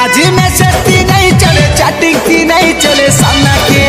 आज में सस्ती नहीं चले, चैटिंग की नहीं चले, सामना की